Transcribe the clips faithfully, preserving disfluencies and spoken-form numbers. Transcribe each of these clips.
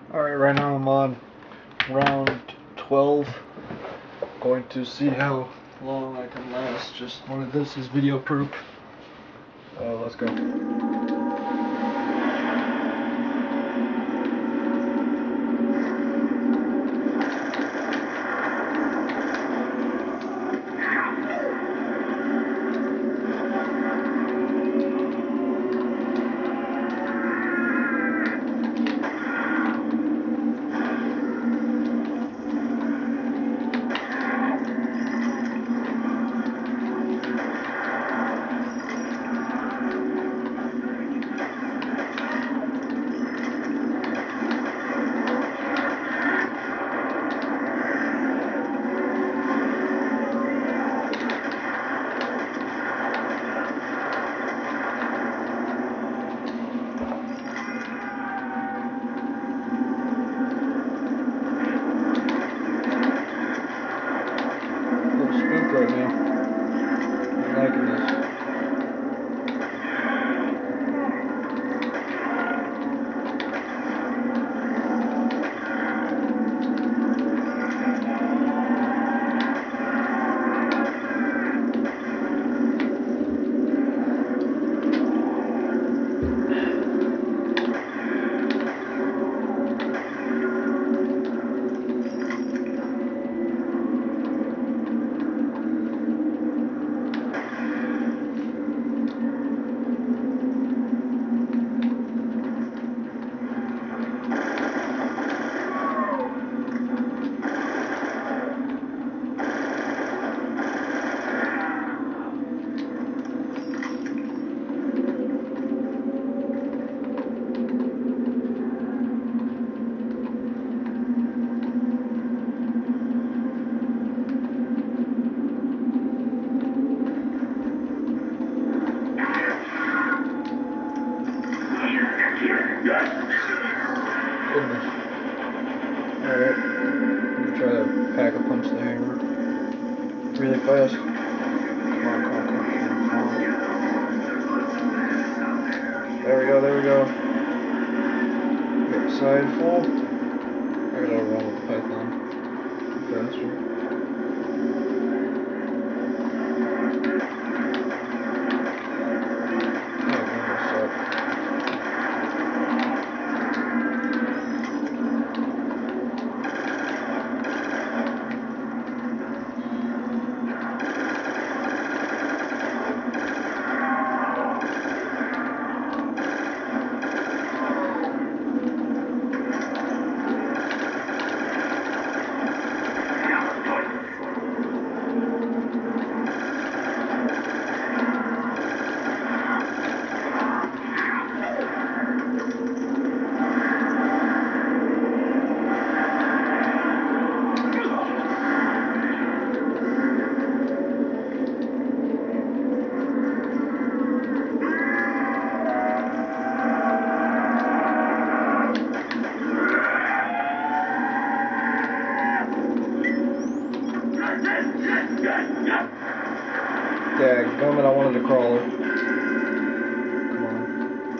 Alright, right now I'm on round twelve. Going to see how long I can last. Just wanted this as video proof. Uh, let's go. Right now. I'm liking this. Goodness. Alright, I'm gonna try to pack a punch the hammer really fast. Come on, come on, come on, come on. There we go, there we go. Get the side full. I gotta run with the python faster. Dadgummit, I wanted to crawl. Come on.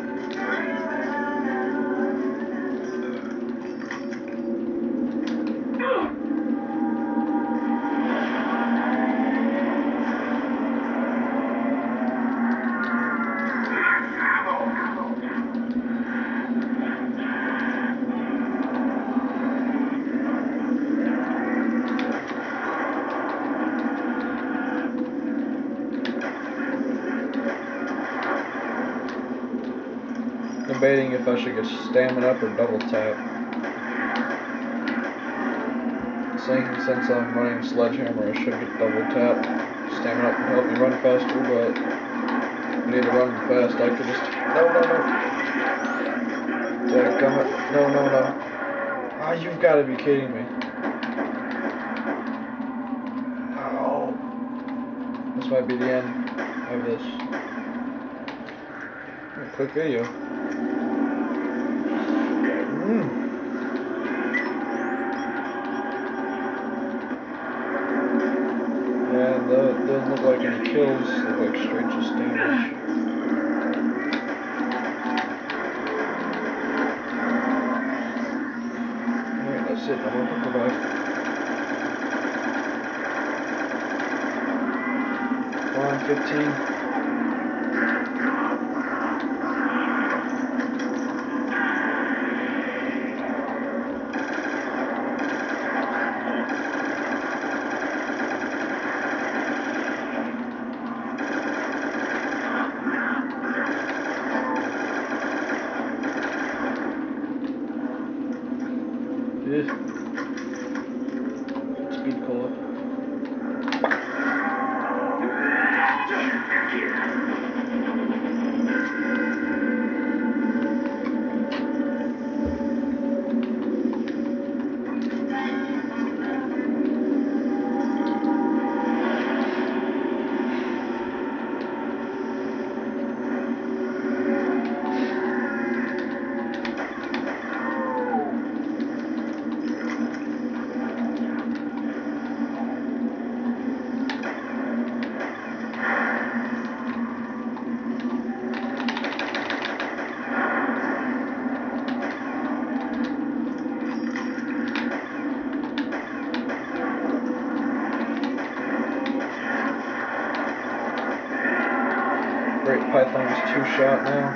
Debating if I should get stamina up or double tap. Saying since I'm running sledgehammer, I should get double tap. Stamina up can help me run faster, but I need to run fast. I could just no, no, no. Dadgummit, no, no, no. Ah, you've got to be kidding me. Oh, this might be the end of this. Quick video. Mm. Yeah, that doesn't look like any kills, look like straight just damage. That's it, no more quick revive. Come on, fifteen. Yeah. Speed co-op. Great Python's two shot now.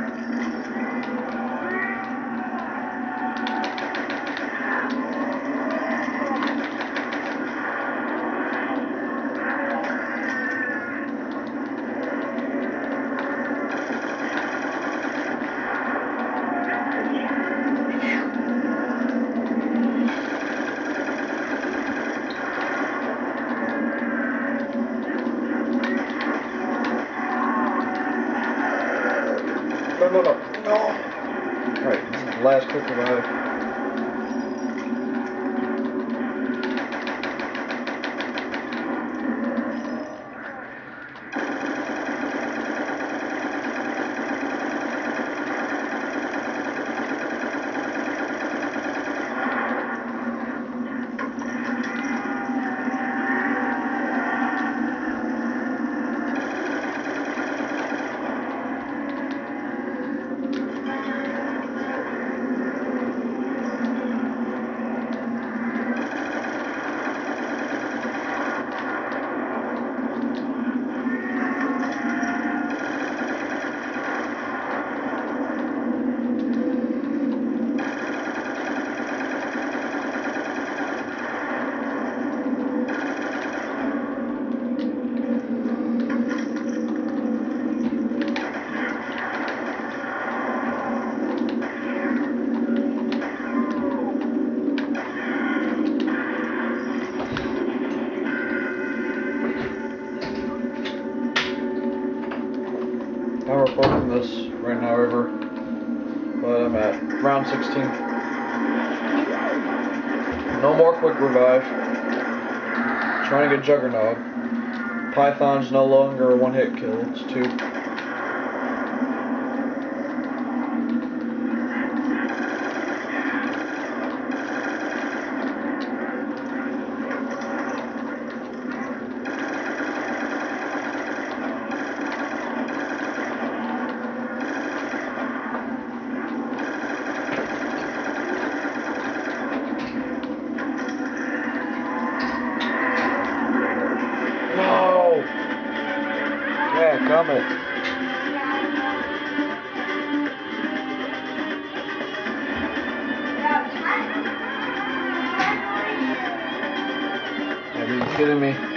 No, no, no, no! Alright, this is the last quick revive. Now we're recording this right now, River, but I'm at round sixteen. No more quick revive. Trying to get Juggernog. Python's no longer a one-hit kill, it's two. Yeah, comment. Are you kidding me?